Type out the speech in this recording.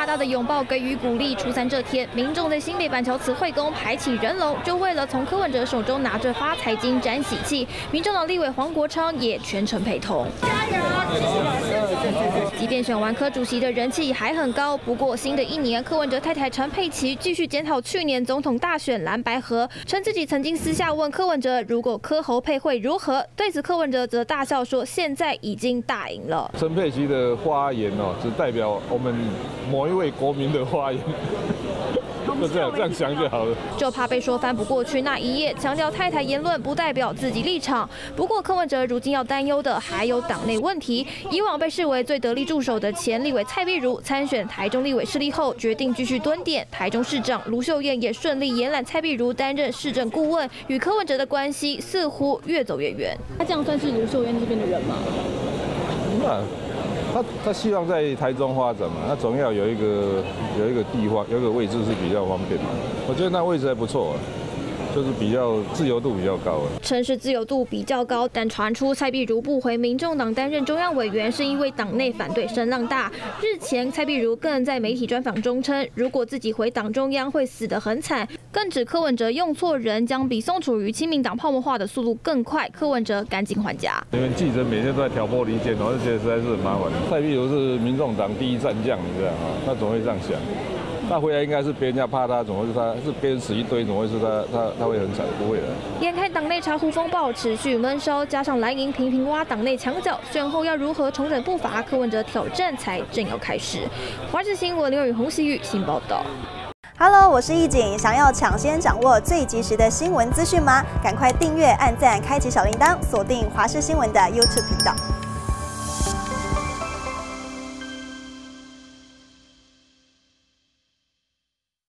大的拥抱给予鼓励。初三这天，民众在新北板桥慈惠宫排起人龙，就为了从柯文哲手中拿着发财金沾喜气。民众党立委黄国昌也全程陪同。加油！即便选完柯主席的人气还很高，不过新的一年，柯文哲太太陈佩琪继续检讨去年总统大选蓝白合，称自己曾经私下问柯文哲，如果柯侯配会如何？对此，柯文哲则大笑说，现在已经大赢了。 陈佩琪的发言只代表我们某一位国民的发言。就这样想就好了， 就怕被说翻不过去那一页。强调太太言论不代表自己立场。不过柯文哲如今要担忧的还有党内问题。以往被视为最得力助手的前立委蔡壁如参选台中立委势力后，决定继续蹲点。台中市长卢秀燕也顺利延揽蔡壁如担任市政顾问，与柯文哲的关系似乎越走越远。他这样算是卢秀燕这边的人吗？ 他希望在台中发展嘛，他总要有一个地方，有一个位置是比较方便嘛。我觉得那位置还不错就是比较自由度比较高城市自由度比较高，但传出蔡壁如不回民众党担任中央委员，是因为党内反对声浪大。日前蔡壁如更在媒体专访中称，如果自己回党中央会死得很惨，更指柯文哲用错人，将比宋楚瑜亲民党泡沫化的速度更快。柯文哲赶紧还价。 因为记者每天都在挑拨离间，我就觉得实在是很麻烦。蔡壁如是民众党第一战将，你知道吗？他总会这样想。他回来应该是别人家怕他，怎么会是他？是别人死一堆，怎么会是他会很惨？不会的。 眼看党内茶壶风暴持续闷烧，加上蓝营频频挖党内墙角，选后要如何重整步伐？柯文哲挑战才正要开始。华视新闻刘宇宏、喜宇新报道。 Hello， 我是易景，想要抢先掌握最及时的新闻资讯吗？赶快订阅、按赞、开启小铃铛，锁定华视新闻的 YouTube 频道。